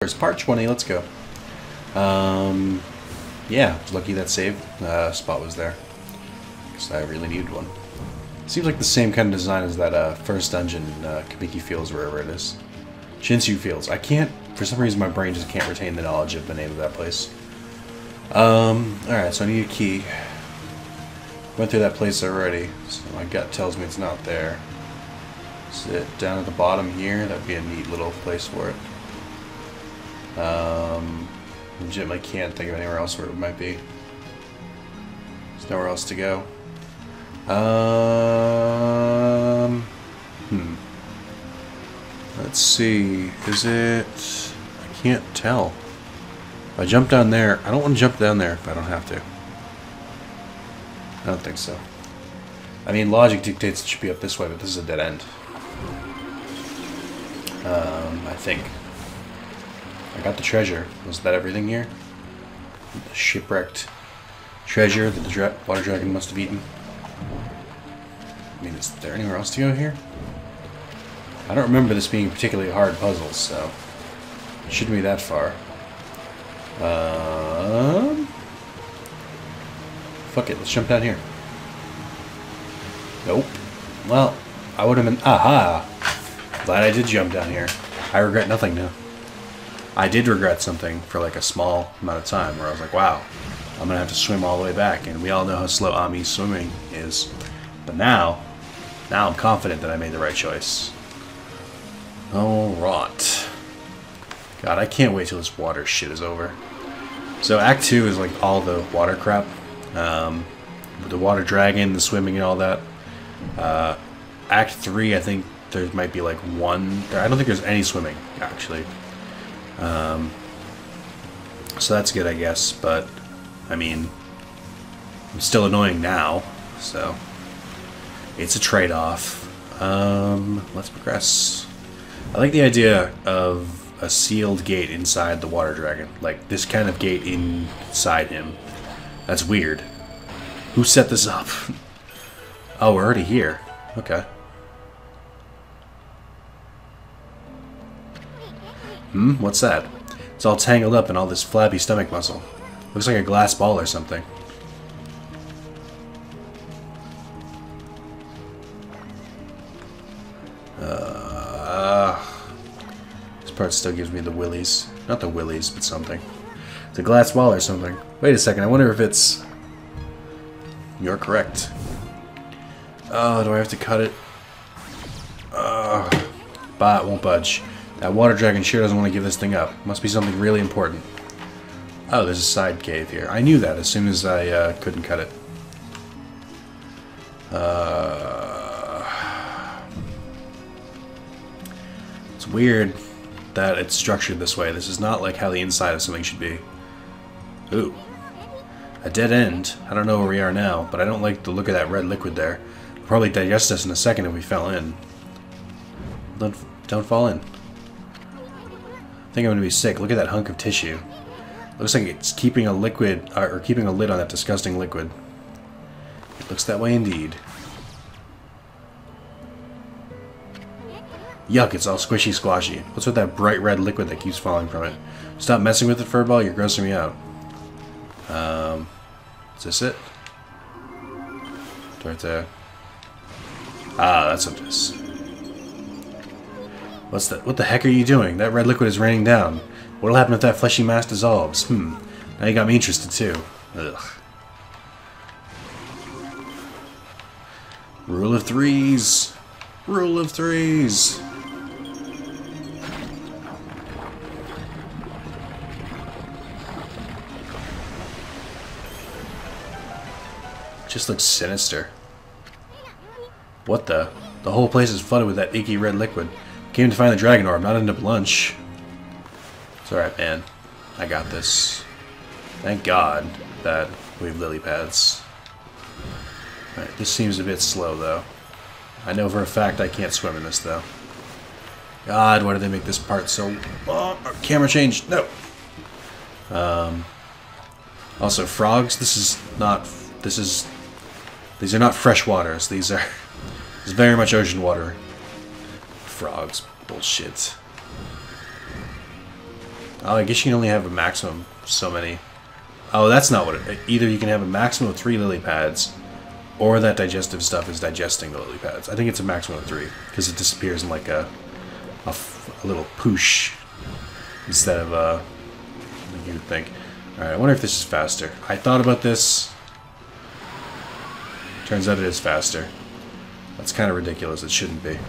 Here's part 20, let's go. Yeah, lucky that save spot was there. Because I really needed one. Seems like the same kind of design as that first dungeon in Kamiki Fields, wherever it is. Shinsu Fields. I can't, for some reason my brain just can't retain the knowledge of the name of that place. Alright, so I need a key. Went through that place already, so my gut tells me it's not there. Is it down at the bottom here? That'd be a neat little place for it. Legitimately can't think of anywhere else where it might be. There's nowhere else to go. Let's see. Is it... I can't tell. If I jump down there... I don't want to jump down there if I don't have to. I don't think so. I mean, logic dictates it should be up this way, but this is a dead end. I think. I got the treasure. Was that everything here? The shipwrecked treasure that the water dragon must have eaten. I mean, is there anywhere else to go here? I don't remember this being a particularly hard puzzle, so it shouldn't be that far. Fuck it, let's jump down here. Nope. Well, I would have been... Aha! Glad I did jump down here. I regret nothing now. I did regret something for like a small amount of time where I was like, wow, I'm gonna have to swim all the way back, and we all know how slow Ami's swimming is. But now I'm confident that I made the right choice. Alright. God, I can't wait till this water shit is over. So Act 2 is like all the water crap. The water dragon, the swimming and all that. Act 3, I think there might be like one... I don't think there's any swimming, actually. So that's good, I guess, but, I mean, I'm still annoying now, so it's a trade-off. Let's progress. I like the idea of a sealed gate inside the water dragon, like this kind of gate inside him. That's weird. Who set this up? Oh, we're already here. Okay. What's that? It's all tangled up in all this flabby stomach muscle. Looks like a glass ball or something. This part still gives me the willies. Not the willies, but something. It's a glass ball or something. Wait a second, I wonder if it's... You're correct. Oh, do I have to cut it? Bah, it won't budge. That water dragon sure doesn't want to give this thing up. Must be something really important. Oh, there's a side cave here. I knew that as soon as I couldn't cut it. It's weird that it's structured this way. This is not like how the inside of something should be. Ooh. A dead end. I don't know where we are now, but I don't like the look of that red liquid there. It'll probably digest us in a second if we fell in. Don't fall in. I think I'm gonna be sick. Look at that hunk of tissue. Looks like it's keeping a liquid, or keeping a lid on that disgusting liquid. It looks that way indeed. Yuck, it's all squishy squashy. What's with that bright red liquid that keeps falling from it? Stop messing with it, furball, you're grossing me out. Is this it? Right there. Ah, that's what it is. What's that? What the heck are you doing? That red liquid is raining down. What'll happen if that fleshy mass dissolves? Now you got me interested too. Ugh. Rule of threes. Rule of threes. Just looks sinister. What the? The whole place is flooded with that icky red liquid. Came to find the dragon orb, not end up lunch. It's alright, man. I got this. Thank God that we have lily pads. Alright, this seems a bit slow, though. I know for a fact I can't swim in this, though. God, why did they make this part so... Oh, camera change! No! Also, frogs, these are not fresh waters. This is very much ocean water. Frogs. Bullshit. Oh, I guess you can only have a maximum of so many. Oh, that's not what it... Either you can have a maximum of 3 lily pads, or that digestive stuff is digesting the lily pads. I think it's a maximum of 3, because it disappears in like a little poosh instead of like you would think. Alright, I wonder if this is faster. I thought about this. Turns out it is faster. That's kind of ridiculous. It shouldn't be.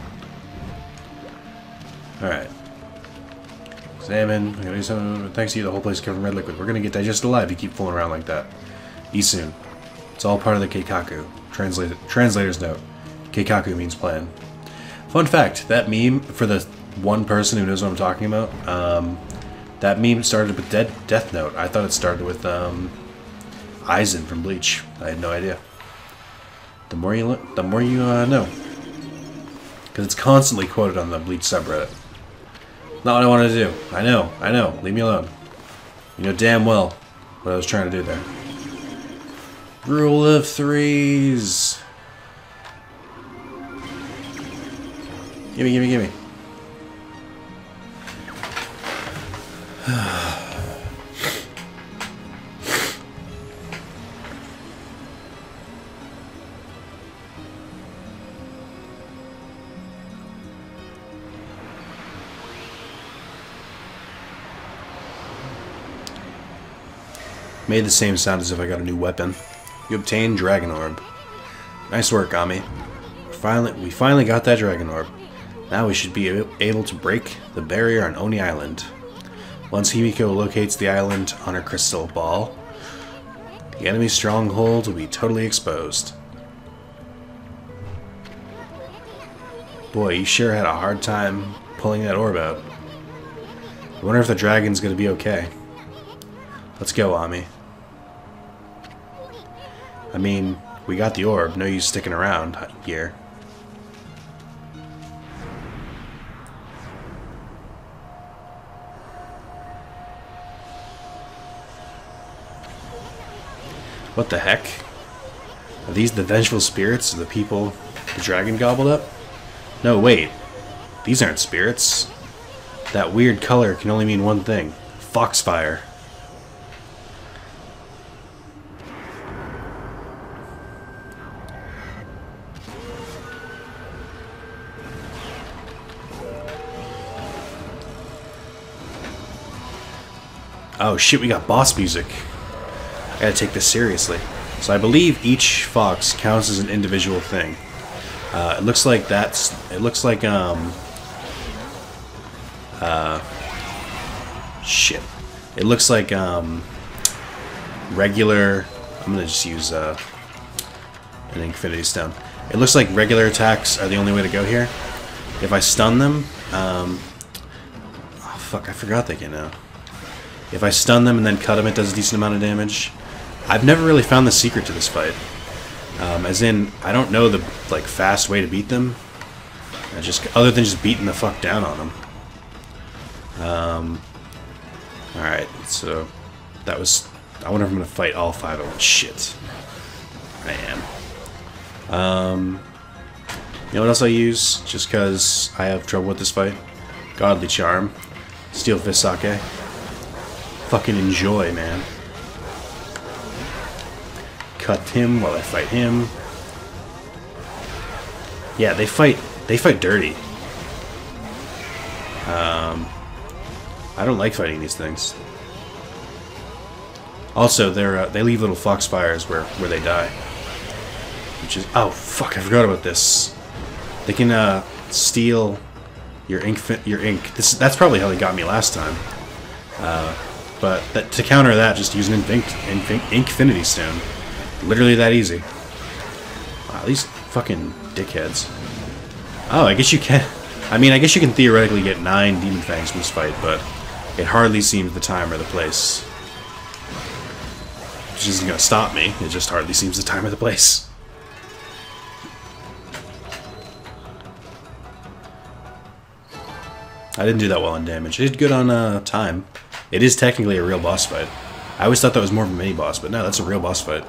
Alright. Examine. I'm gonna do something. Thanks to you, the whole place is covered in red liquid. We're gonna get digested alive if you keep fooling around like that. Eat soon. It's all part of the Keikaku. Translator's note. Keikaku means plan. Fun fact, that meme, for the one person who knows what I'm talking about, that meme started with Death Note. I thought it started with Aizen from Bleach. I had no idea. The more you know. Because it's constantly quoted on the Bleach subreddit. Not what I wanted to do. I know. Leave me alone. You know damn well what I was trying to do there. Rule of threes. Gimme. Made the same sound as if I got a new weapon. You obtained Dragon Orb. Nice work, Okami. We finally got that Dragon Orb. Now we should be able to break the barrier on Oni Island. Once Himiko locates the island on her crystal ball, the enemy stronghold will be totally exposed. Boy, you sure had a hard time pulling that orb out. I wonder if the dragon's gonna be okay. Let's go, Ami. I mean, we got the orb. No use sticking around here. What the heck? Are these the vengeful spirits of the people the dragon gobbled up? No, wait. These aren't spirits. That weird color can only mean one thing. Foxfire. Oh shit, we got boss music. I gotta take this seriously. So I believe each fox counts as an individual thing. It looks like shit. It looks like regular. I'm gonna just use an Infinity Stone. It looks like regular attacks are the only way to go here. If I stun them, oh fuck, I forgot they can now. If I stun them and then cut them, it does a decent amount of damage. I've never really found the secret to this fight. As in, I don't know the fast way to beat them. Other than just beating the fuck down on them. Alright, so that was... I wonder if I'm gonna fight all 5 of them. Shit. I am. You know what else I use? Just because I have trouble with this fight? Godly Charm. Steel Fist Sake. Fucking enjoy, man. Cut him while I fight him. Yeah, they fight dirty. I don't like fighting these things. Also, they leave little foxfires where they die. Which is... Oh, fuck, I forgot about this. They can, steal your ink. That's probably how they got me last time. But to counter that, just use an Infinity Stone. Literally that easy. Wow, these fucking dickheads. Oh, I guess you can... I mean, I guess you can theoretically get 9 Demon Fangs from this fight, but it hardly seems the time or the place. Which isn't going to stop me. It just hardly seems the time or the place. I didn't do that well on damage. I did good on time. It is technically a real boss fight. I always thought that was more of a mini-boss, but no, that's a real boss fight.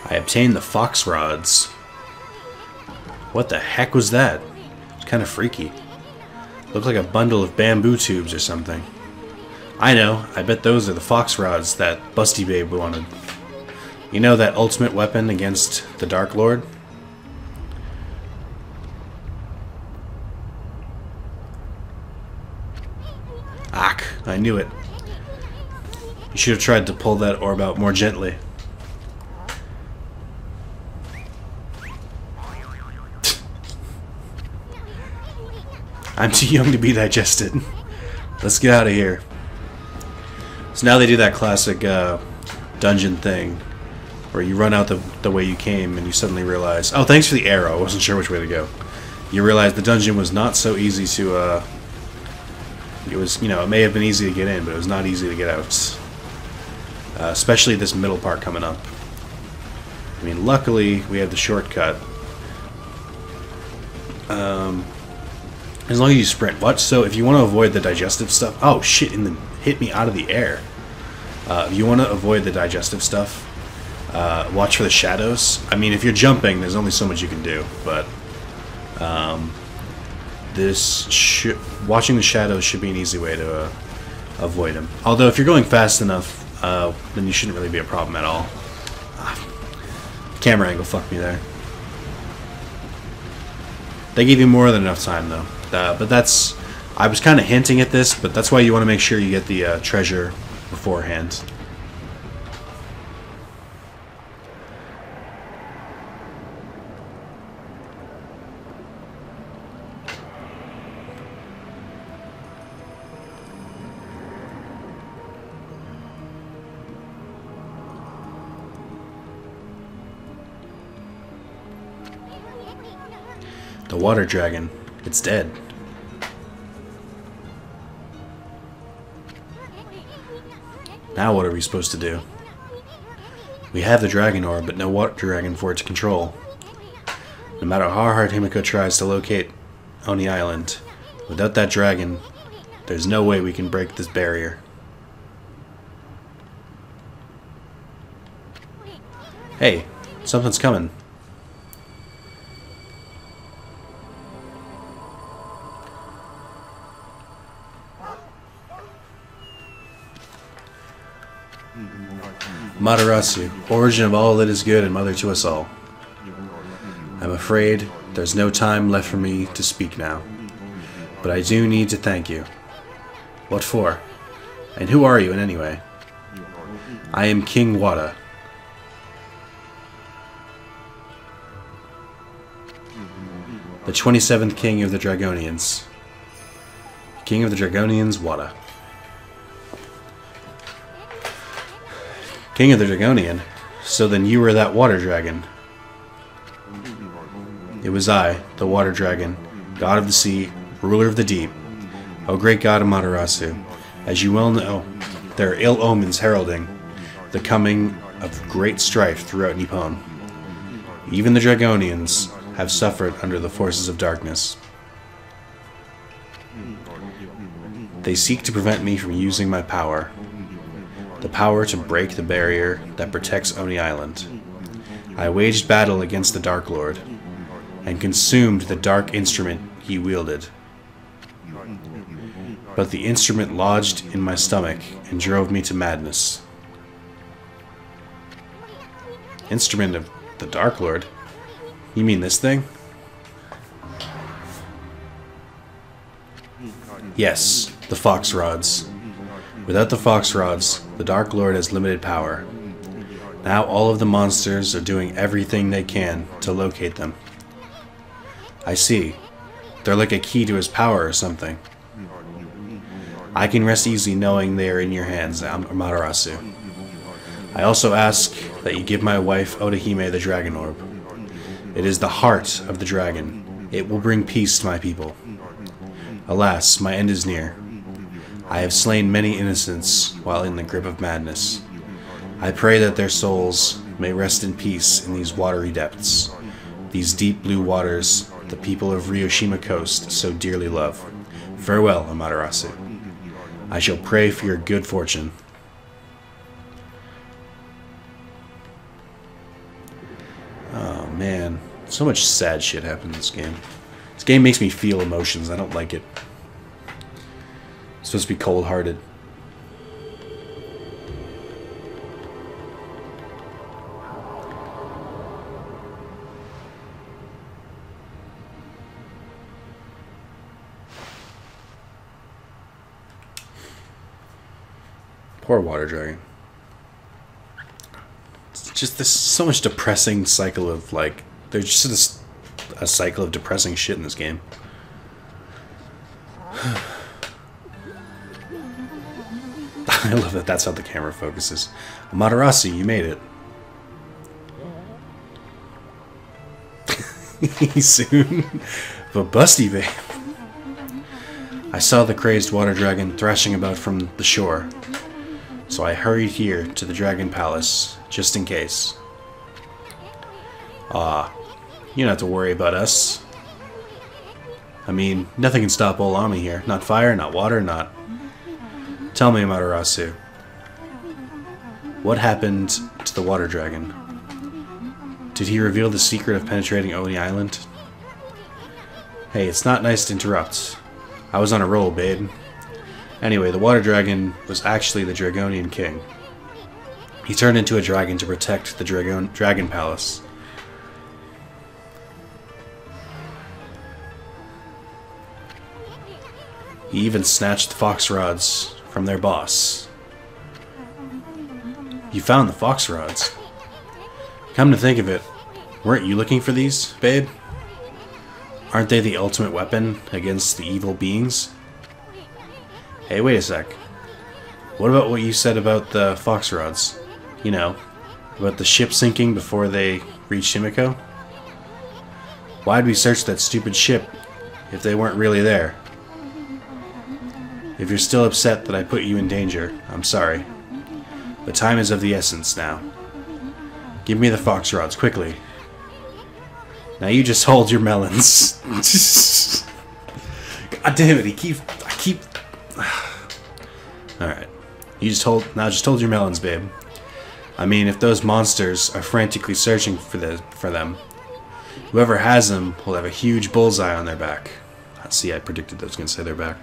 I obtained the fox rods. What the heck was that? It's kind of freaky. Looked like a bundle of bamboo tubes or something. I know. I bet those are the fox rods that Busty Babe wanted. You know, that ultimate weapon against the Dark Lord? Ach, I knew it. You should have tried to pull that orb out more gently. I'm too young to be digested. Let's get out of here. So now they do that classic dungeon thing where you run out the way you came and you suddenly realize, oh, thanks for the arrow. I wasn't sure which way to go. You realize the dungeon was not so easy to, it was, you know, it may have been easy to get in, but it was not easy to get out. Especially this middle part coming up. I mean, luckily, we have the shortcut. As long as you sprint. What? So, if you want to avoid the digestive stuff... Oh, shit, hit me out of the air. If you want to avoid the digestive stuff, watch for the shadows. I mean, if you're jumping, there's only so much you can do, but... watching the shadows should be an easy way to avoid them. Although, if you're going fast enough, then you shouldn't really be a problem at all. Camera angle fucked me there. They gave you more than enough time, though. But that's... I was kind of hinting at this, but that's why you want to make sure you get the treasure beforehand. The water dragon. It's dead. Now what are we supposed to do? We have the dragon orb, but no water dragon for it to control. No matter how hard Himiko tries to locate Oni Island, without that dragon, there's no way we can break this barrier. Hey, something's coming. Matarasu, origin of all that is good and mother to us all. I'm afraid there's no time left for me to speak now, but I do need to thank you. What for? And who are you in any way? I am King Wada. The 27th King of the Dragonians. King of the Dragonians, Wada. King of the Dragonian? So then you were that water dragon. It was I, the water dragon, god of the sea, ruler of the deep. O great god of Matarasu, as you well know, there are ill omens heralding the coming of great strife throughout Nippon. Even the Dragonians have suffered under the forces of darkness. They seek to prevent me from using my power. The power to break the barrier that protects Oni Island. I waged battle against the Dark Lord, and consumed the dark instrument he wielded. But the instrument lodged in my stomach and drove me to madness. Instrument of the Dark Lord? You mean this thing? Yes, the fox rods. Without the fox rods, the Dark Lord has limited power. Now all of the monsters are doing everything they can to locate them. I see. They're like a key to his power or something. I can rest easy knowing they are in your hands, Matarasu. I also ask that you give my wife Odahime the Dragon Orb. It is the heart of the dragon. It will bring peace to my people. Alas, my end is near. I have slain many innocents while in the grip of madness. I pray that their souls may rest in peace in these watery depths, these deep blue waters the people of Ryoshima Coast so dearly love. Farewell, Amaterasu. I shall pray for your good fortune. man. So much sad shit happened in this game. This game makes me feel emotions. I don't like it. It's supposed to be cold-hearted. Poor water dragon. It's just this so much depressing cycle of like there's just a cycle of depressing shit in this game. I love that that's how the camera focuses. Amaterasu, you made it. Soon. But busty babe. I saw the crazed water dragon thrashing about from the shore. So I hurried here to the Dragon Palace, just in case. You don't have to worry about us. I mean, nothing can stop Okami here. Not fire, not water, not... Tell me, Amaterasu. What happened to the water dragon? Did he reveal the secret of penetrating Oni Island? Hey, it's not nice to interrupt. I was on a roll, babe. Anyway, the water dragon was actually the Dragonian king. He turned into a dragon to protect the Dragon Palace. He even snatched the fox rods from their boss. You found the fox rods. Come to think of it, weren't you looking for these, babe? Aren't they the ultimate weapon against the evil beings? Hey, wait a sec. What about what you said about the fox rods? You know, about the ship sinking before they reached Himiko? Why'd we search that stupid ship if they weren't really there? If you're still upset that I put you in danger, I'm sorry. But time is of the essence now. Give me the fox rods, quickly. Now you just hold your melons. God damn it, I keep... Alright. Just hold your melons, babe. I mean, if those monsters are frantically searching for them, whoever has them will have a huge bullseye on their back. See, I predicted that I was going to say their back.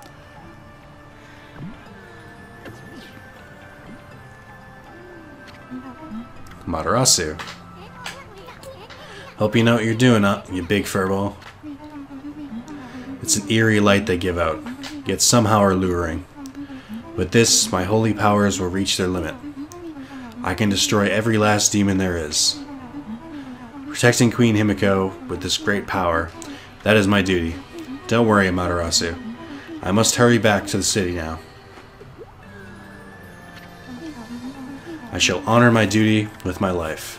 Amaterasu. Hope you know what you're doing, you big furball. It's an eerie light they give out, yet somehow are luring. With this, my holy powers will reach their limit. I can destroy every last demon there is. Protecting Queen Himiko with this great power, that is my duty. Don't worry, Amaterasu. I must hurry back to the city now. I shall honor my duty with my life.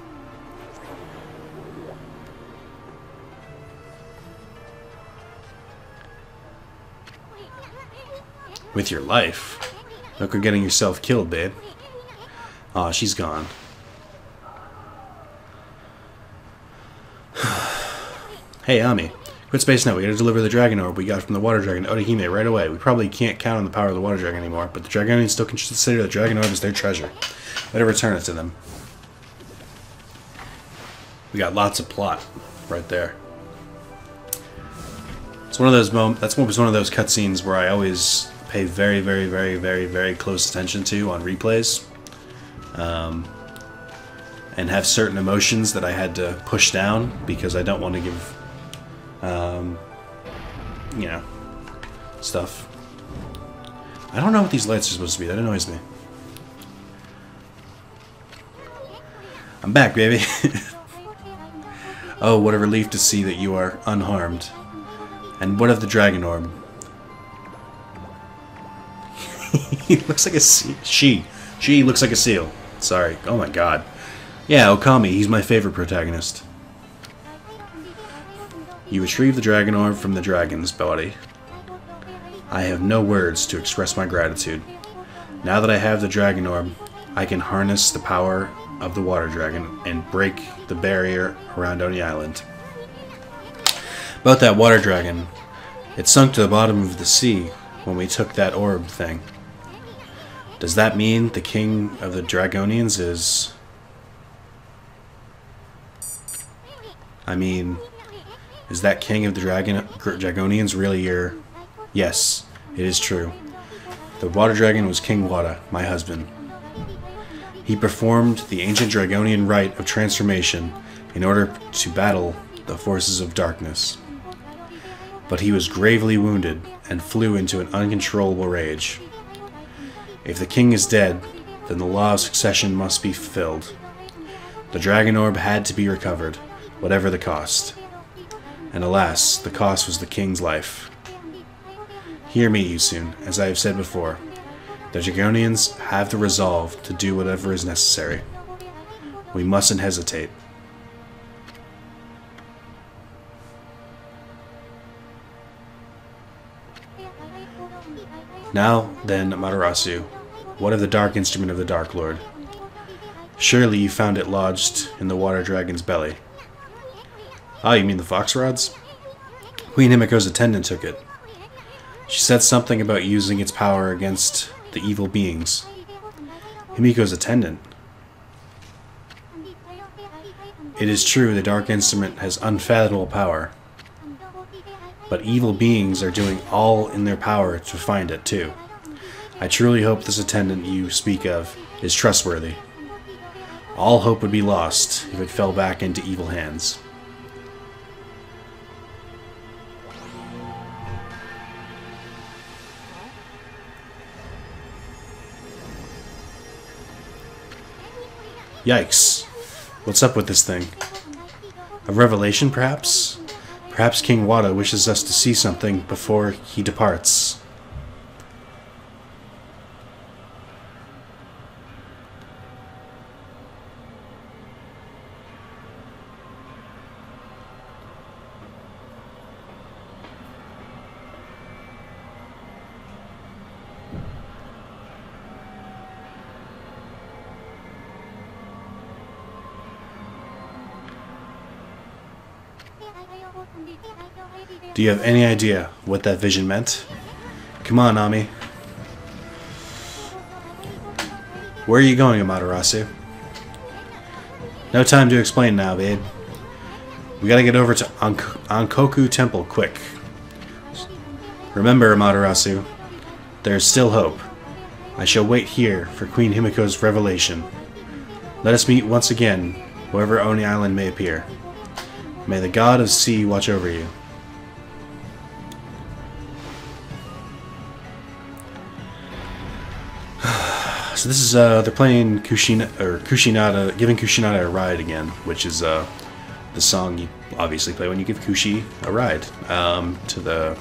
With your life? Look, you're getting yourself killed, babe. Aw, she's gone. Hey, Ami. Quit space now. We gotta deliver the dragon orb we got from the water dragon to Orihime right away. We probably can't count on the power of the water dragon anymore, but the Dragonians still consider the dragon orb as their treasure. Better return it to them. We got lots of plot right there. It's one of those that's one of those cutscenes where I always pay very, very, very, very, very close attention to on replays, and have certain emotions that I had to push down because I don't want to give, you know, stuff. I don't know what these lights are supposed to be. That annoys me. I'm back, baby. Oh, what a relief to see that you are unharmed. And what of the dragon orb? He looks like a seal. She looks like a seal. Sorry. Oh my god. Yeah, Okami. He's my favorite protagonist. You retrieve the dragon orb from the dragon's body. I have no words to express my gratitude. Now that I have the dragon orb, I can harness the power of the water dragon and break the barrier around Oni Island. About that water dragon, it sunk to the bottom of the sea when we took that orb thing. Does that mean the king of the Dragonians is... I mean, is that king of the Dragonians really your... Yes, it is true. The water dragon was King Wada, my husband. He performed the ancient Dragonian rite of transformation in order to battle the forces of darkness. But he was gravely wounded and flew into an uncontrollable rage. If the king is dead, then the law of succession must be fulfilled. The dragon orb had to be recovered, whatever the cost. And alas, the cost was the king's life. Hear me, Yusun, as I have said before. The Dragonians have the resolve to do whatever is necessary. We mustn't hesitate. Now, then, Amaterasu, what of the dark instrument of the Dark Lord? Surely you found it lodged in the water dragon's belly. Ah, you mean the fox rods? Queen Himiko's attendant took it. She said something about using its power against the evil beings. Himiko's attendant? It is true the dark instrument has unfathomable power. But evil beings are doing all in their power to find it, too. I truly hope this attendant you speak of is trustworthy. All hope would be lost if it fell back into evil hands. Yikes. What's up with this thing? A revelation, perhaps? Perhaps King Wada wishes us to see something before he departs. Do you have any idea what that vision meant? Come on, Ami. Where are you going, Amaterasu? No time to explain now, babe. We gotta get over to Ankoku Temple quick. Remember, Amaterasu, there is still hope. I shall wait here for Queen Himiko's revelation. Let us meet once again, wherever Oni Island may appear. May the god of sea watch over you. So this is they're playing Kushinada, giving Kushinada a ride again, which is the song you obviously play when you give Kushi a ride to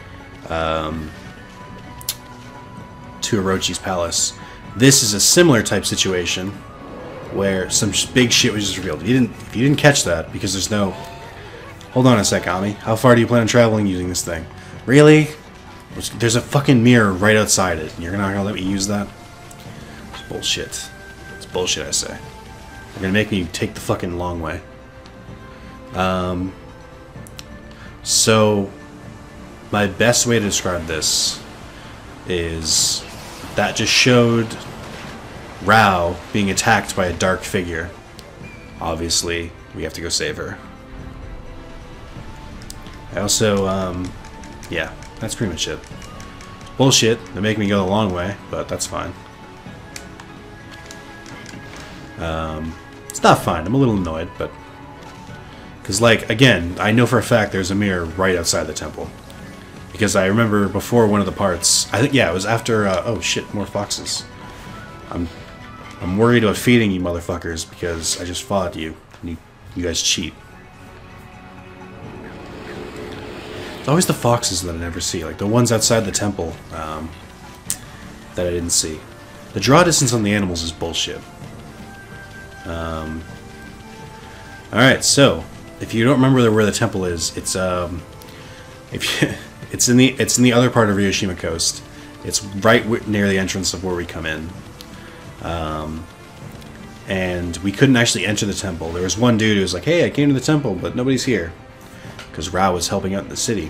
Orochi's palace. This is a similar type situation where some big shit was just revealed. If you didn't catch that, because there's no... Hold on a sec, Ami. How far do you plan on traveling using this thing? Really? There's a fucking mirror right outside it. You're not gonna let me use that? It's bullshit. It's bullshit, I say. You're gonna make me take the fucking long way. So, my best way to describe this is that just showed Rao being attacked by a dark figure. Obviously, we have to go save her. I also, yeah, that's pretty much it. Bullshit, they make me go the long way, but that's fine. It's not fine, I'm a little annoyed, but... Because, like, again, I know for a fact there's a mirror right outside the temple. Because I remember before one of the parts, I think, yeah, it was after, oh shit, more foxes. I'm worried about feeding you motherfuckers because I just fought you, and you guys cheat. It's always the foxes that I never see, like the ones outside the temple that I didn't see. The draw distance on the animals is bullshit. Alright, so if you don't remember where the temple is, it's it's in the other part of Ryoshima Coast. It's right near the entrance of where we come in. And we couldn't actually enter the temple. There was one dude who was like, "Hey, I came to the temple, but nobody's here." Because Rao was helping out in the city.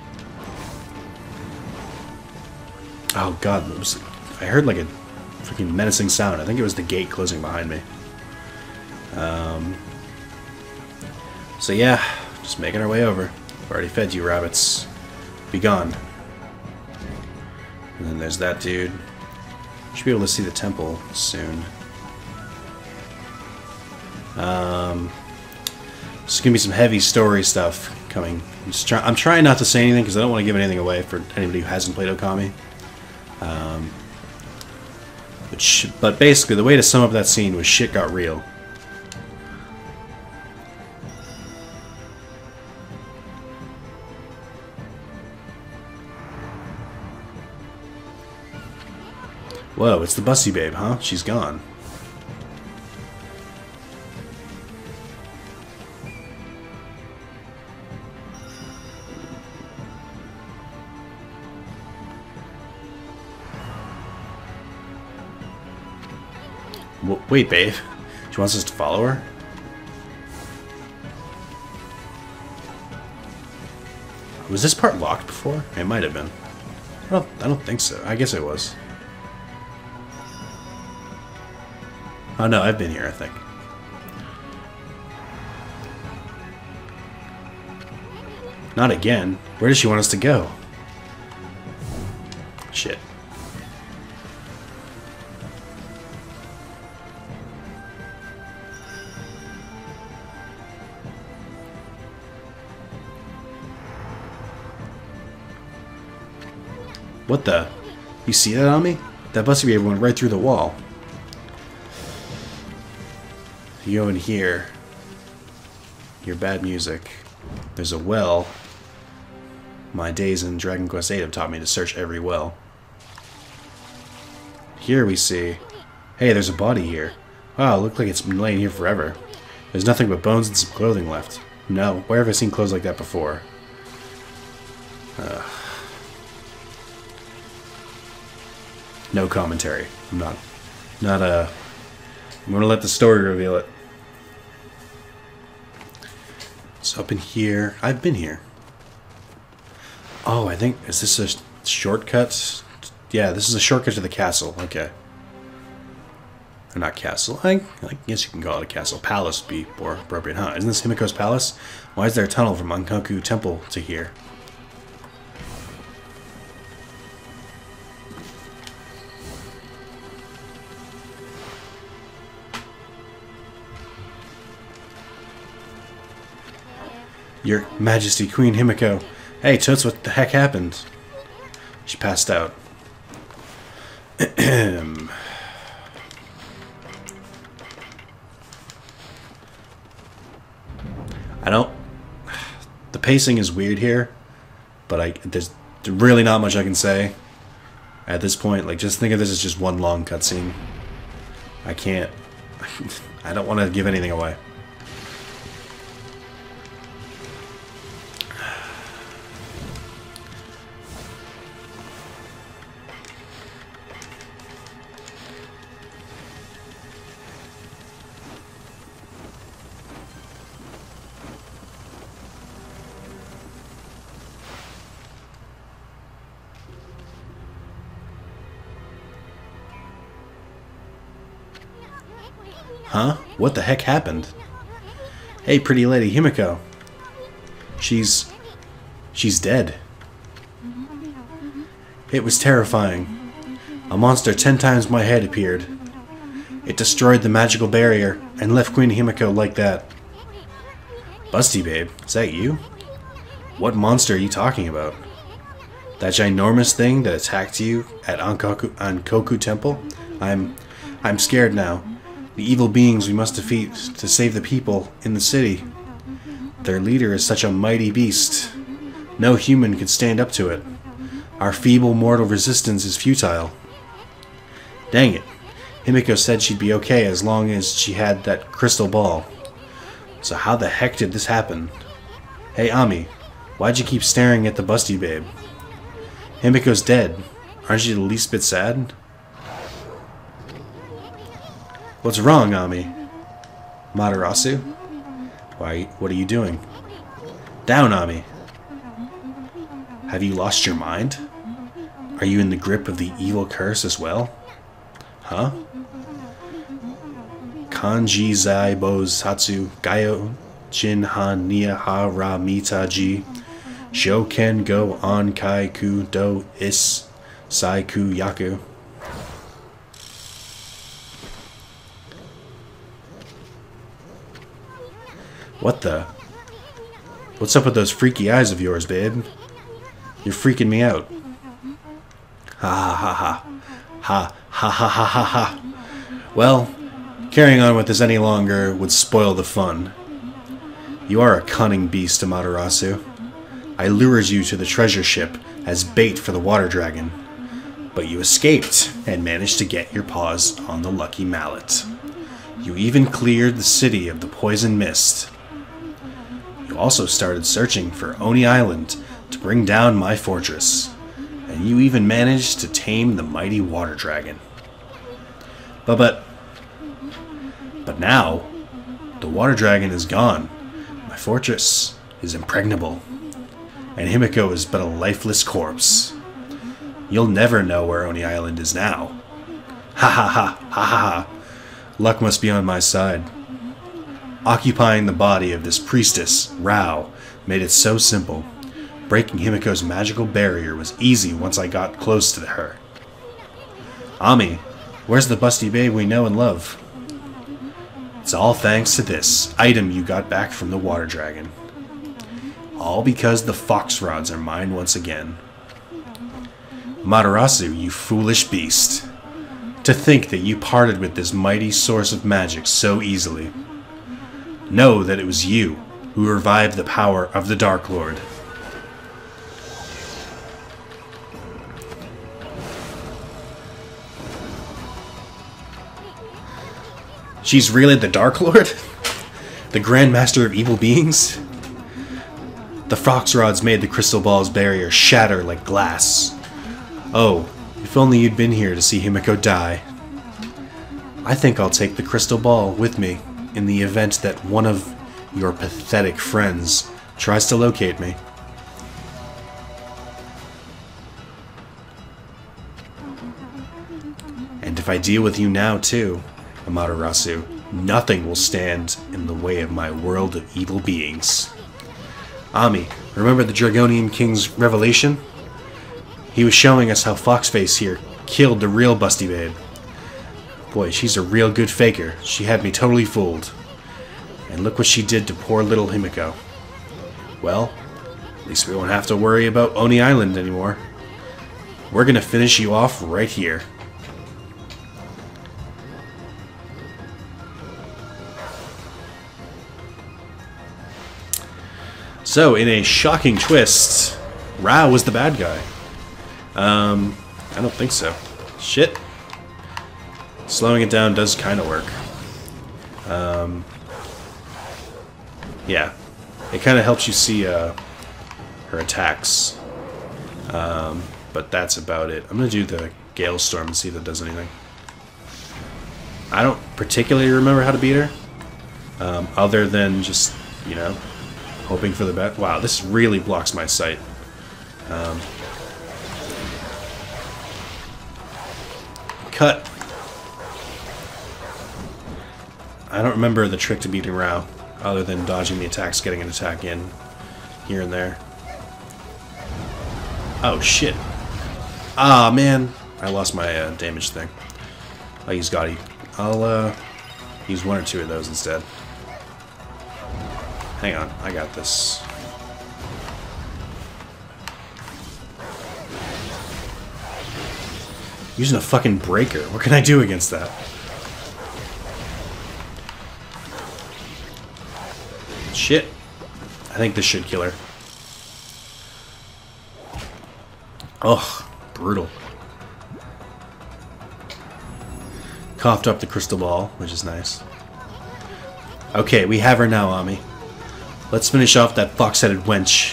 Oh god, I heard like a freaking menacing sound. I think it was the gate closing behind me. So yeah, just making our way over. I've already fed you, rabbits. Be gone. And then there's that dude. Should be able to see the temple soon. There's gonna be some heavy story stuff coming. I'm trying not to say anything because I don't want to give anything away for anybody who hasn't played Okami. But basically, the way to sum up that scene was shit got real. Whoa, it's the Busty Babe, huh? She's gone. Wait, babe. She wants us to follow her? Was this part locked before? It might have been. I don't think so. I guess it was. Oh no, I've been here, I think. Not again. Where does she want us to go? Shit. What the? You see that on me? That Busty Babe went right through the wall. You go in here. Hear bad music. There's a well. My days in Dragon Quest VIII have taught me to search every well. Here we see... Hey, there's a body here. Wow, it looks like it's been laying here forever. There's nothing but bones and some clothing left. No, where have I seen clothes like that before? No commentary. I'm gonna let the story reveal it. So up in here, I've been here. Oh, I think, is this a shortcut? Yeah, this is a shortcut to the castle. Okay. Or not castle. I guess you can call it a castle. Palace would be more appropriate, huh? Isn't this Himiko's palace? Why is there a tunnel from Ankaku Temple to here? Your Majesty, Queen Himiko. Hey, Toots, what the heck happened? She passed out. I don't... The pacing is weird here, but there's really not much I can say at this point. Like, just think of this as just one long cutscene. I can't... I don't want to give anything away. Huh? What the heck happened? Hey, pretty lady, Himiko. She's dead. It was terrifying. A monster 10 times my head appeared. It destroyed the magical barrier and left Queen Himiko like that. Busty Babe, is that you? What monster are you talking about? That ginormous thing that attacked you at Ankoku Temple? I'm scared now. The evil beings we must defeat to save the people in the city. Their leader is such a mighty beast. No human could stand up to it. Our feeble mortal resistance is futile. Dang it. Himiko said she'd be okay as long as she had that crystal ball. So how the heck did this happen? Hey Ami, why'd you keep staring at the Busty Babe? Himiko's dead. Aren't you the least bit sad? What's wrong, Ami? Matarasu? What are you doing? Down, Ami! Have you lost your mind? Are you in the grip of the evil curse as well? Huh? Kanji Zai Bozatsu Gaio Jin Han Nia Ha Ra Mitaji Shoken Go On Kai Ku Do Is Sai Ku Yaku. What the? What's up with those freaky eyes of yours, babe? You're freaking me out. Ha ha ha ha. Ha ha ha ha ha ha. Well, carrying on with this any longer would spoil the fun. You are a cunning beast, Amaterasu. I lured you to the treasure ship as bait for the water dragon, but you escaped and managed to get your paws on the lucky mallet. You even cleared the city of the poison mist. You also started searching for Oni Island to bring down my fortress, and you even managed to tame the mighty water dragon. But now, the water dragon is gone. My fortress is impregnable, and Himiko is but a lifeless corpse. You'll never know where Oni Island is now. Ha ha ha ha ha ha. Luck must be on my side. Occupying the body of this priestess, Rao, made it so simple. Breaking Himiko's magical barrier was easy once I got close to her. Ami, where's the busty babe we know and love? It's all thanks to this item you got back from the water dragon. All because the fox rods are mine once again. Materasu, you foolish beast. To think that you parted with this mighty source of magic so easily. Know that it was you who revived the power of the Dark Lord. She's really the Dark Lord? The Grand Master of Evil Beings? The fox rods made the crystal ball's barrier shatter like glass. Oh, if only you'd been here to see Himiko die. I think I'll take the crystal ball with me in the event that one of your pathetic friends tries to locate me. And if I deal with you now too, Amaterasu, nothing will stand in the way of my world of evil beings. Ami, remember the Dragonian King's revelation? He was showing us how Foxface here killed the real Busty Babe. Boy, she's a real good faker. She had me totally fooled. And look what she did to poor little Himiko. Well, at least we won't have to worry about Oni Island anymore. We're gonna finish you off right here. So, in a shocking twist, Rao was the bad guy. I don't think so. Shit. Slowing it down does kind of work. Yeah. It kind of helps you see her attacks. But that's about it. I'm going to do the Gale Storm and see if it does anything. I don't particularly remember how to beat her. Other than just, you know, hoping for the best. Wow, this really blocks my sight. Cut. I don't remember the trick to beating Rao, other than dodging the attacks, getting an attack in, here and there. Oh, shit. Ah, man. I lost my damage thing. I'll use Gotti. I'll use one or two of those instead. Hang on, I got this. Using a fucking breaker. What can I do against that? Shit. I think this should kill her. Ugh, brutal. Coughed up the crystal ball, which is nice. Okay, we have her now, Ami. Let's finish off that fox-headed wench.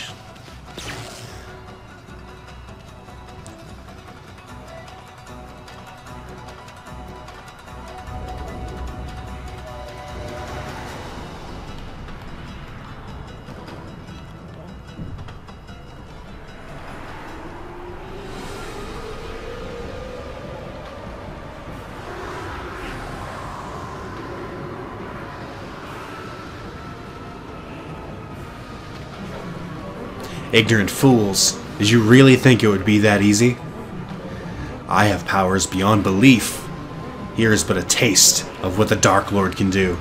Ignorant fools, did you really think it would be that easy? I have powers beyond belief. Here is but a taste of what the Dark Lord can do.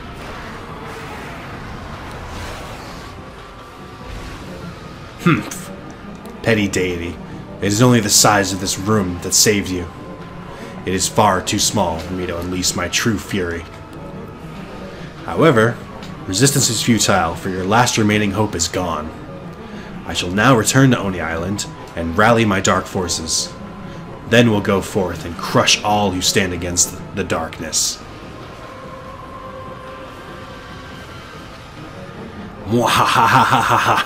Humph. Petty deity. It is only the size of this room that saved you. It is far too small for me to unleash my true fury. However, resistance is futile, for your last remaining hope is gone. I shall now return to Oni Island and rally my dark forces. Then we'll go forth and crush all who stand against the darkness. Mwahahahaha.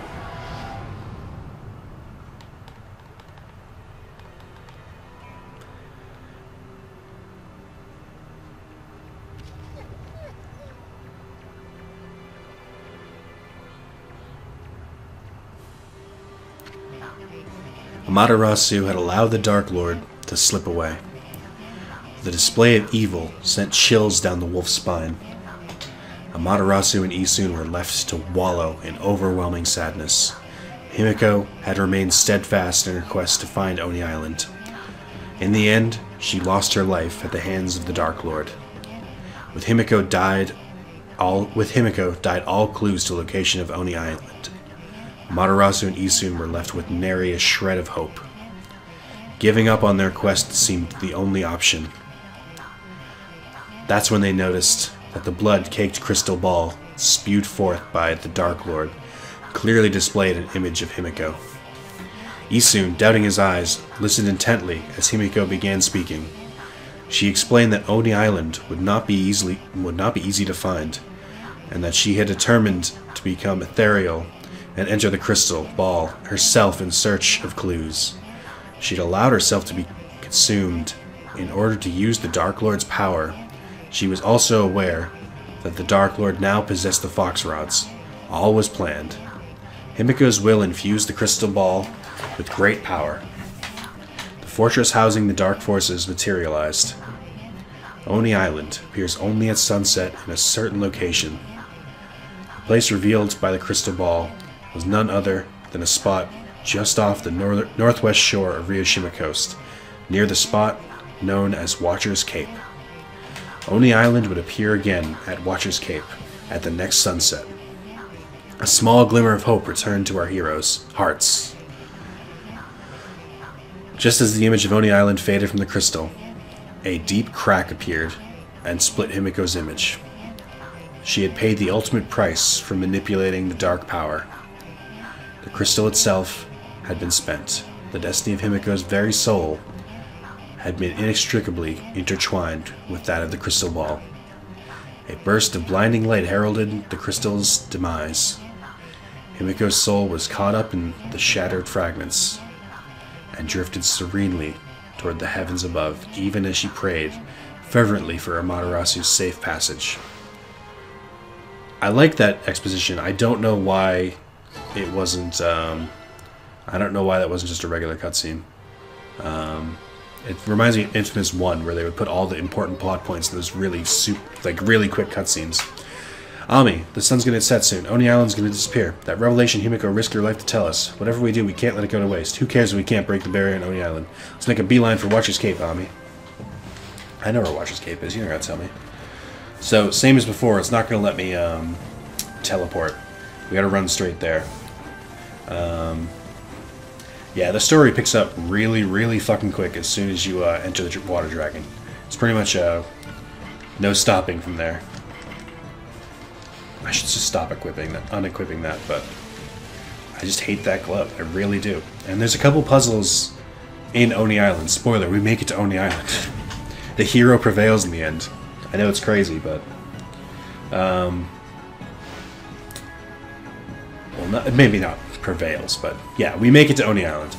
Amaterasu had allowed the Dark Lord to slip away. The display of evil sent chills down the wolf's spine. Amaterasu and Isun were left to wallow in overwhelming sadness. Himiko had remained steadfast in her quest to find Oni Island. In the end, she lost her life at the hands of the Dark Lord. With Himiko died all clues to the location of Oni Island. Amaterasu and Isun were left with nary a shred of hope. Giving up on their quest seemed the only option. That's when they noticed that the blood-caked crystal ball, spewed forth by the Dark Lord, clearly displayed an image of Himiko. Isun, doubting his eyes, listened intently as Himiko began speaking. She explained that Oni Island would not be easy to find, and that she had determined to become ethereal and enter the crystal ball herself in search of clues. She'd allowed herself to be consumed in order to use the Dark Lord's power. She was also aware that the Dark Lord now possessed the Fox Rods. All was planned. Himiko's will infused the crystal ball with great power. The fortress housing the dark forces materialized. Oni Island appears only at sunset in a certain location. The place revealed by the crystal ball was none other than a spot just off the northwest shore of Ryushima Coast, near the spot known as Watcher's Cape. Oni Island would appear again at Watcher's Cape at the next sunset. A small glimmer of hope returned to our heroes' hearts. Just as the image of Oni Island faded from the crystal, a deep crack appeared and split Himiko's image. She had paid the ultimate price for manipulating the dark power. The crystal itself had been spent. The destiny of Himiko's very soul had been inextricably intertwined with that of the crystal ball. A burst of blinding light heralded the crystal's demise. Himiko's soul was caught up in the shattered fragments and drifted serenely toward the heavens above, even as she prayed fervently for Amaterasu's safe passage. I like that exposition. I don't know why it wasn't, I don't know why that wasn't just a regular cutscene. It reminds me of Infamous 1, where they would put all the important plot points in those really really quick cutscenes. Ami, the sun's gonna set soon. Oni Island's gonna disappear. That revelation Himiko risked her life to tell us. Whatever we do, we can't let it go to waste. Who cares if we can't break the barrier in Oni Island? Let's make a beeline for Watcher's Cape, Ami. I know where Watcher's Cape is. You don't gotta tell me. So, same as before, it's not gonna let me teleport. We gotta run straight there. Yeah, the story picks up really fucking quick as soon as you enter the water dragon. It's pretty much no stopping from there. I should just stop unequipping that, but I just hate that glove. I really do. And there's a couple puzzles in Oni Island. Spoiler, we make it to Oni Island. The hero prevails in the end. I know it's crazy, but well, maybe not prevails, but yeah, we make it to Oni Island.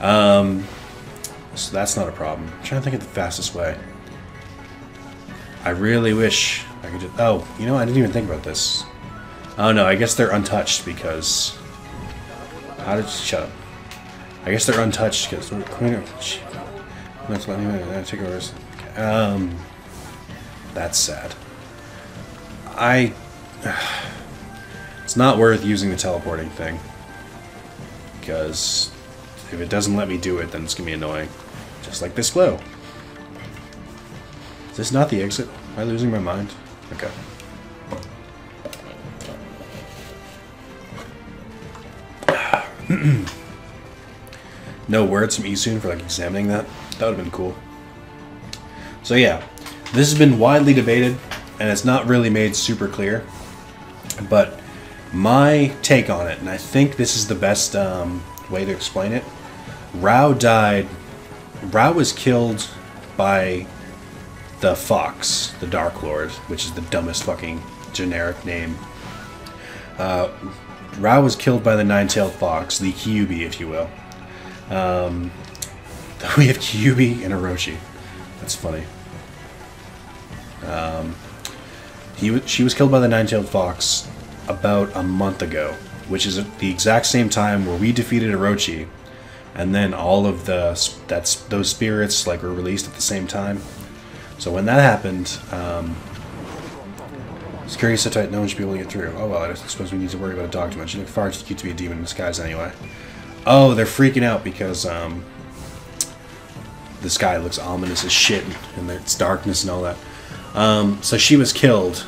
So that's not a problem. I'm trying to think of the fastest way. I really wish I could just... Oh, you know, I didn't even think about this. Oh no, I guess they're untouched because... How did... Shut up. I guess they're untouched because... Let's let me take over. That's sad. It's not worth using the teleporting thing. because if it doesn't let me do it, then it's gonna be annoying. Just like this glow. Is this not the exit? Am I losing my mind? Okay. No words from Isun for like examining that. That would have been cool. So yeah, this has been widely debated, and it's not really made super clear. But my take on it, and I think this is the best way to explain it. Rao died. Rao was killed by the Fox, the Dark Lord, which is the dumbest fucking generic name. Rao was killed by the Nine-Tailed Fox, the Kyuubi, if you will. We have Kyuubi and Orochi. That's funny. She was killed by the Nine-Tailed Fox about a month ago, which is at the exact same time where we defeated Orochi, and then all of those spirits like were released at the same time. So when that happened, security so tight no one should be able to get through. Oh well, I suppose we need to worry about a dog too much. You look far too cute to be a demon in disguise anyway. Oh, they're freaking out because the sky looks ominous as shit, and it's darkness and all that. So she was killed.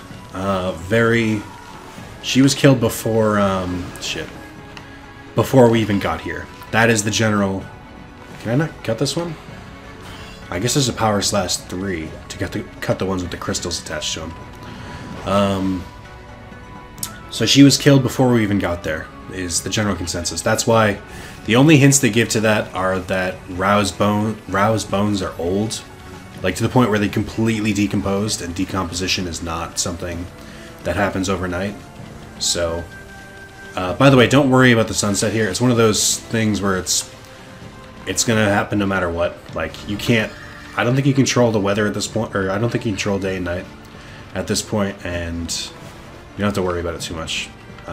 She was killed before before we even got here. That is the general. Can I not cut this one? I guess there's a power /3 to cut the ones with the crystals attached to them. So she was killed before we even got there, is the general consensus. That's why the only hints they give to that are that Rao's bones are old, like to the point where they completely decomposed, and decomposition is not something that happens overnight. So, by the way, don't worry about the sunset here. It's one of those things where it's gonna happen no matter what. Like, you can't... I don't think you control the weather at this point, or I don't think you control day and night at this point, and you don't have to worry about it too much.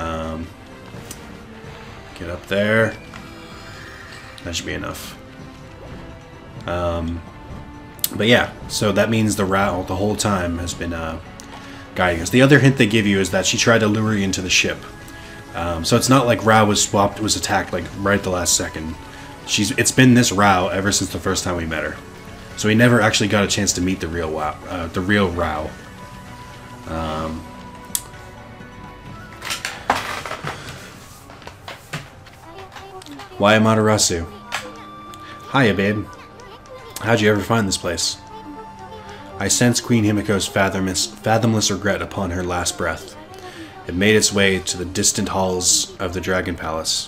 Get up there. That should be enough. But yeah, so that means the Rao the whole time has been guiding us. The other hint they give you is that she tried to lure you into the ship. So it's not like Rao was attacked like right at the last second. It's been this Rao ever since the first time we met her. So we never actually got a chance to meet the real Rao. Why Amaterasu? Hiya, babe. How'd you ever find this place? I sensed Queen Himiko's fathomless regret upon her last breath. It made its way to the distant halls of the Dragon Palace.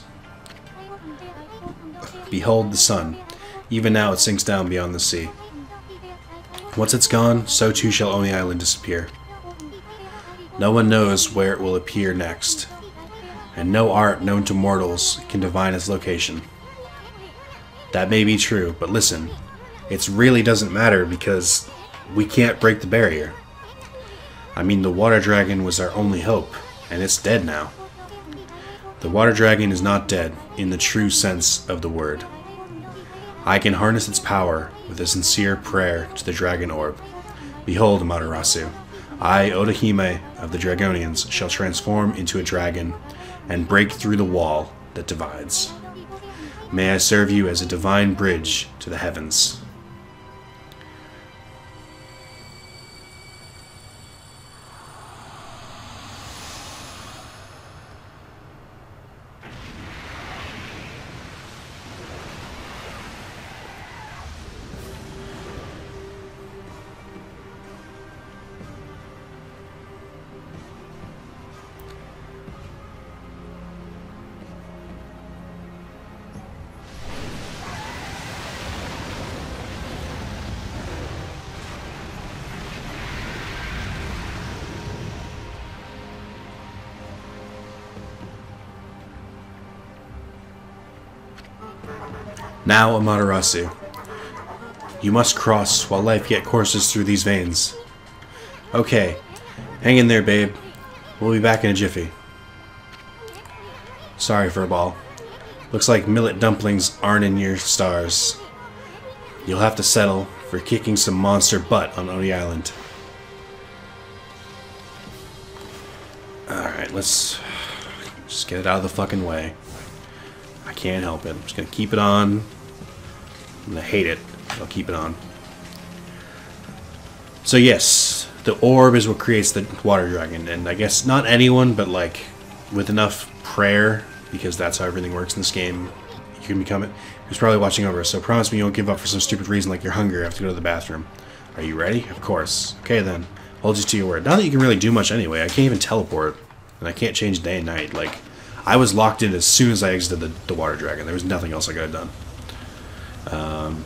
Behold the sun. Even now it sinks down beyond the sea. Once it's gone, so too shall Oni Island disappear. No one knows where it will appear next, and no art known to mortals can divine its location. That may be true, but listen, it really doesn't matter because we can't break the barrier. I mean, the water dragon was our only hope, and it's dead now. The water dragon is not dead in the true sense of the word. I can harness its power with a sincere prayer to the dragon orb. Behold, Amaterasu, I, Odahime of the Dragonians, shall transform into a dragon and break through the wall that divides. May I serve you as a divine bridge to the heavens. Now, Amaterasu, you must cross while life yet courses through these veins. Okay, hang in there, babe. We'll be back in a jiffy. Sorry, Furball. Looks like millet dumplings aren't in your stars. You'll have to settle for kicking some monster butt on Oni Island. Alright, let's just get it out of the fucking way. I can't help it. I'm just gonna keep it on. I'm gonna hate it. I'll keep it on. So yes, the orb is what creates the water dragon, and I guess not anyone, but like with enough prayer, because that's how everything works in this game, you can become it. Who's probably watching over us, so promise me you won't give up for some stupid reason like you're hungry or have to go to the bathroom. Are you ready? Of course. Okay then. Hold you to your word. Not that you can really do much anyway. I can't even teleport. And I can't change day and night. Like, I was locked in as soon as I exited the water dragon. There was nothing else I could have done.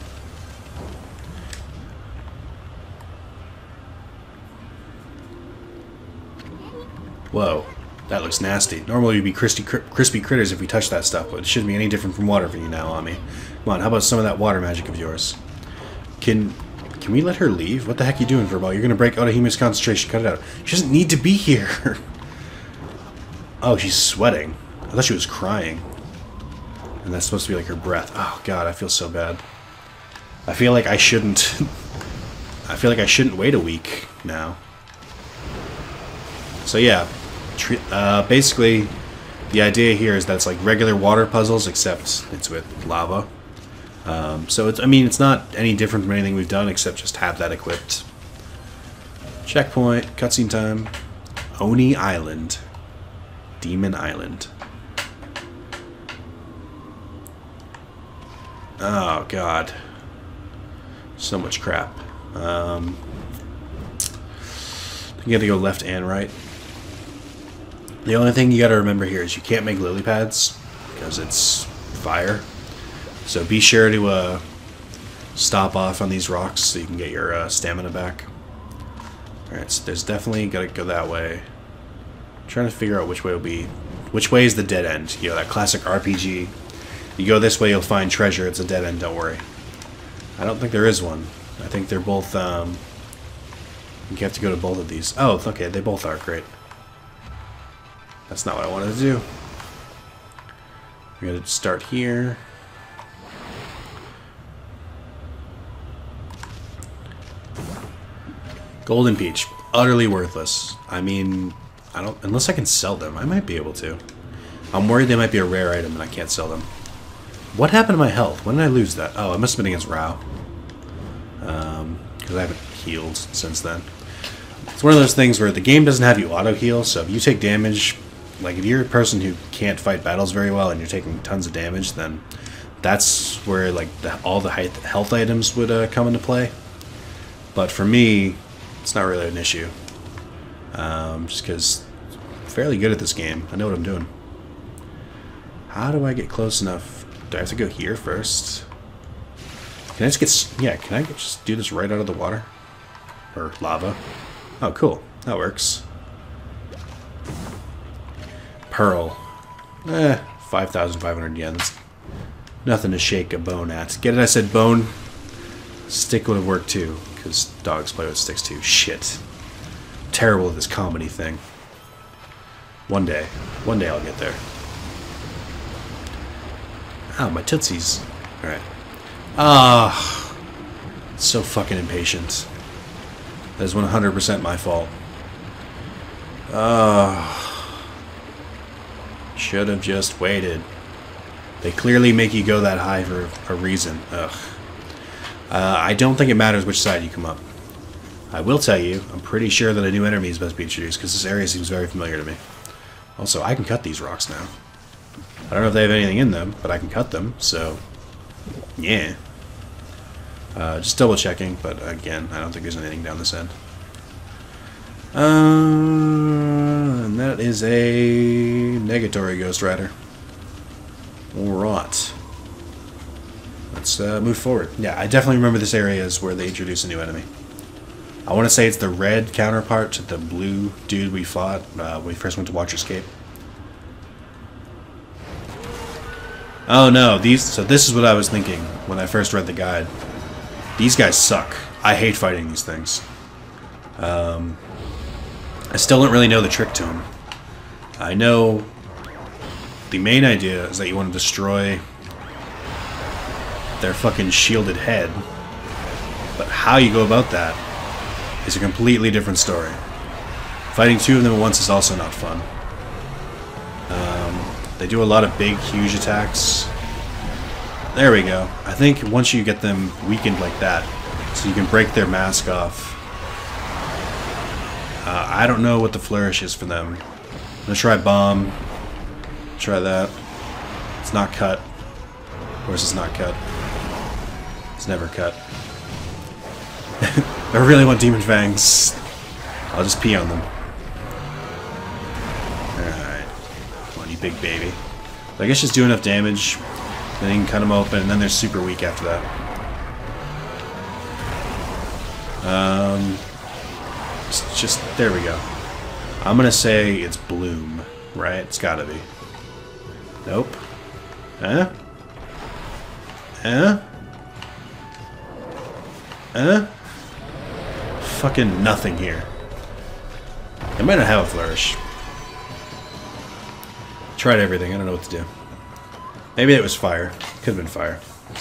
Whoa. That looks nasty. Normally we'd be crispy critters if we touched that stuff, but it shouldn't be any different from water for you now, Ami. Come on, how about some of that water magic of yours? Can we let her leave? What the heck are you doing, Verbal? You're gonna break Otahime's concentration. Cut it out. She doesn't need to be here. Oh, she's sweating. I thought she was crying. And that's supposed to be like her breath. Oh god, I feel so bad. I feel like I shouldn't... I feel like I shouldn't wait a week now. So yeah, basically the idea here is that it's like regular water puzzles, except it's with lava. So it's, I mean, it's not any different from anything we've done, except just have that equipped. Checkpoint, cutscene time. Oni Island. Demon Island. Oh god. So much crap. You have to go left and right. The only thing you gotta remember here is you can't make lily pads, because it's fire. So be sure to stop off on these rocks so you can get your stamina back. Alright, so there's definitely gotta go that way. I'm trying to figure out which way will be... Which way is the dead end? You know, that classic RPG. You go this way, you'll find treasure. It's a dead end, don't worry. I don't think there is one. I think they're both... you have to go to both of these. Oh, okay, they both are. Great. That's not what I wanted to do. We're gonna start here. Golden Peach. Utterly worthless. I mean, I don't... Unless I can sell them. I might be able to. I'm worried they might be a rare item and I can't sell them. What happened to my health? When did I lose that? Oh, it must have been against Rao. Because I haven't healed since then. It's one of those things where the game doesn't have you auto-heal, so if you take damage... Like, if you're a person who can't fight battles very well and you're taking tons of damage, then that's where, like, all the health items would come into play. But for me, it's not really an issue. Just because I'm fairly good at this game. I know what I'm doing. How do I get close enough? Do I have to go here first? Can I just get... Yeah, can I just do this right out of the water? Or lava? Oh, cool. That works. Pearl. 5,500 yen. That's nothing to shake a bone at. Get it? I said bone. Stick would have worked too, because dogs play with sticks too. Shit. Terrible at this comedy thing. One day I'll get there. Ow, my tootsies. Alright. Ah. So fucking impatient. That is 100% my fault. Should have just waited. They clearly make you go that high for a reason. Ugh. I don't think it matters which side you come up. I will tell you, I'm pretty sure that a new enemy is best to be introduced, because this area seems very familiar to me. Also, I can cut these rocks now. I don't know if they have anything in them, but I can cut them, so... Yeah. Just double checking, but again, I don't think there's anything down this end. And that is a negatory Ghost Rider. Alright. Let's move forward. Yeah, I definitely remember this area is where they introduce a new enemy. I want to say it's the red counterpart to the blue dude we fought when we first went to Watcher's Cape. Oh no, so this is what I was thinking when I first read the guide. These guys suck. I hate fighting these things. I still don't really know the trick to them. I know the main idea is that you want to destroy their fucking shielded head, but how you go about that is a completely different story. Fighting two of them at once is also not fun. They do a lot of big, huge attacks, There we go. I think once you get them weakened like that, so you can break their mask off. I don't know what the flourish is for them. I'm gonna try bomb. Try that. It's not cut. Of course it's not cut. It's never cut. If I really want Demon Fangs, I'll just pee on them. Alright. Come on, you big baby. But I guess just do enough damage, then you can cut them open, and then they're super weak after that. Just there we go. I'm gonna say it's Bloom, right? It's gotta be. Nope. Eh? Eh? Eh? Fucking nothing here. I might not have a flourish. Tried everything. I don't know what to do. Maybe it was fire. Could have been fire.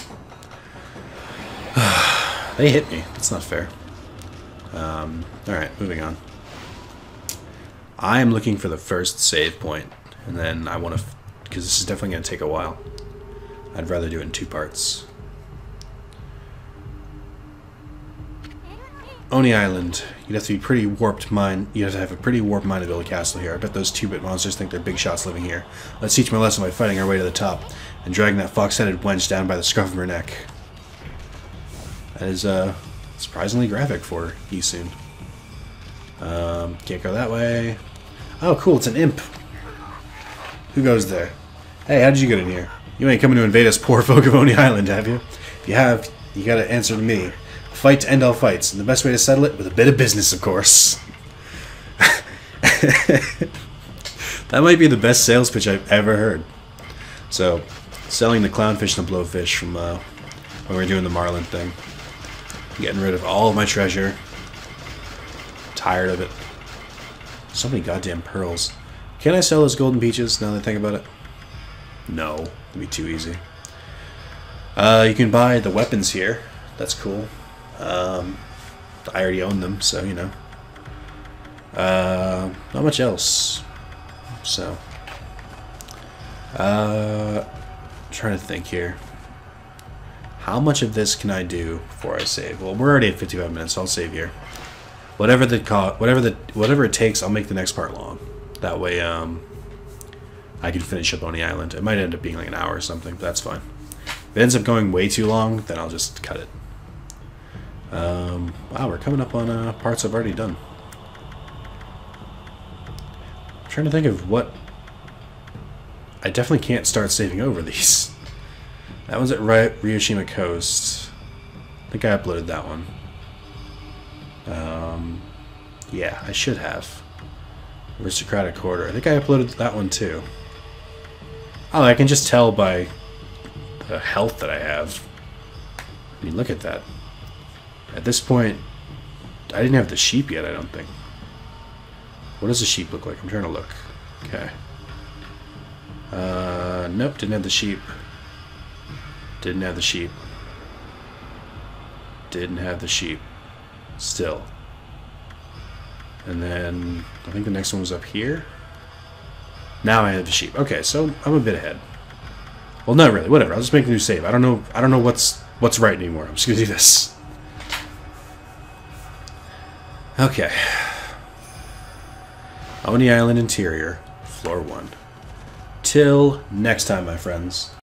They hit me. That's not fair. Alright, moving on. I am looking for the first save point, and then I want to, because this is definitely going to take a while. I'd rather do it in 2 parts. Oni Island. You'd have to be pretty warped mind. You have to have a pretty warped mind to build a castle here. I bet those 2-bit monsters think they're big shots living here. Let's teach them a lesson by fighting our way to the top and dragging that fox-headed wench down by the scruff of her neck. That is surprisingly graphic for Yisun. Can't go that way. Oh, cool! It's an imp. Who goes there? Hey, how did you get in here? You ain't coming to invade us poor folk of Oni Island, have you? If you have, you gotta answer to me. A fight to end all fights, and the best way to settle it with a bit of business, of course. That might be the best sales pitch I've ever heard. So, selling the clownfish and the blowfish from when we were doing the Marlin thing. Getting rid of all of my treasure. Tired of it. So many goddamn pearls. Can I sell those golden peaches now that I think about it? No. It'd be too easy. You can buy the weapons here. That's cool. I already own them, so, you know. Not much else. So. Trying to think here. How much of this can I do before I save? Well, we're already at 55 minutes, so I'll save here. Whatever it takes, I'll make the next part long. That way, I can finish up Oni Island. It might end up being like an hour or something, but that's fine. If it ends up going way too long, then I'll just cut it. Wow, we're coming up on parts I've already done. I'm trying to think of what... I definitely can't start saving over these. That one's at Ryushima Coast. I think I uploaded that one. Yeah, I should have. Aristocratic Quarter. I think I uploaded that one too. Oh, I can just tell by the health that I have. I mean, look at that. At this point, I didn't have the sheep yet, I don't think. What does the sheep look like? I'm trying to look. Okay. Nope, didn't have the sheep. Didn't have the sheep. Didn't have the sheep. Still. And then, I think the next one was up here. Now I have the sheep. Okay, so I'm a bit ahead. Well, not really. Whatever. I'll just make a new save. I don't know what's right anymore. I'm just gonna do this. Okay. Oni Island Interior, Floor 1. Till next time, my friends.